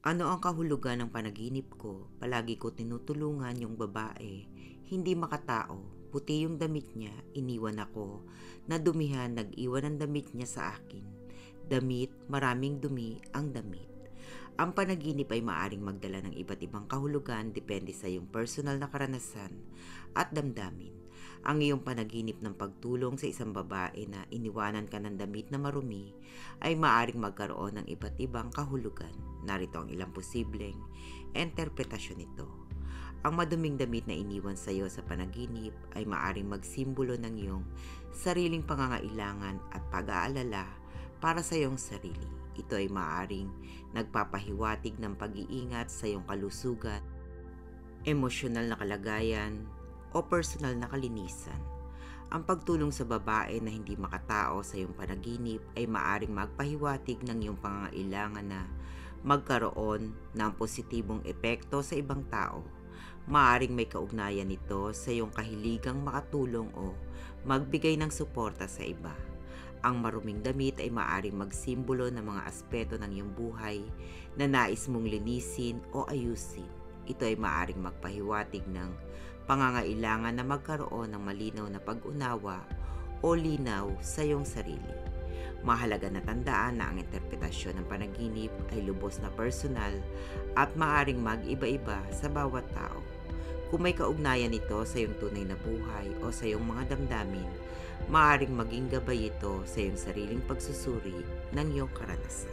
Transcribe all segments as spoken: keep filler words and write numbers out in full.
Ano ang kahulugan ng panaginip ko? Palagi ko tinutulungan yung babae, hindi makatao, puti yung damit niya, iniwan ako, nadumihan, nag-iwan ng damit niya sa akin. Damit, maraming dumi ang damit. Ang panaginip ay maaring magdala ng iba't ibang kahulugan depende sa iyong personal na karanasan at damdamin. Ang iyong panaginip ng pagtulong sa isang babae na iniwanan ka ng damit na marumi ay maaring magkaroon ng iba't ibang kahulugan. Narito ang ilang posibleng interpretasyon nito. Ang maduming damit na iniwan sa iyo sa panaginip ay maaring magsimbolo ng iyong sariling pangangailangan at pag-aalala para sa iyong sarili. Ito ay maaring nagpapahiwatig ng pag-iingat sa iyong kalusugan, emosyonal na kalagayan, o personal na kalinisan. Ang pagtulong sa babae na hindi makatao sa iyong panaginip ay maaring magpahiwatig ng iyong pangangailangan na magkaroon ng positibong epekto sa ibang tao. Maaring may kaugnayan nito sa iyong kahiligang makatulong o magbigay ng suporta sa iba. Ang maruming damit ay maaaring magsimbolo ng mga aspeto ng iyong buhay na nais mong linisin o ayusin. Ito ay maaaring magpahiwatig ng pangangailangan na magkaroon ng malinaw na pag-unawa o linaw sa iyong sarili. Mahalaga na tandaan na ang interpretasyon ng panaginip ay lubos na personal at maaaring mag-iba-iba sa bawat tao. Kung may kaugnayan ito sa iyong tunay na buhay o sa iyong mga damdamin, maaaring maging gabay ito sa iyong sariling pagsusuri ng iyong karanasan.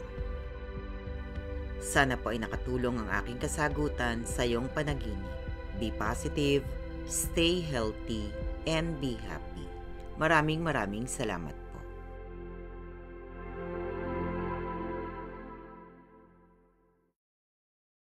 Sana po ay nakatulong ang aking kasagutan sa iyong panaginip. Be positive, stay healthy, and be happy. Maraming maraming salamat.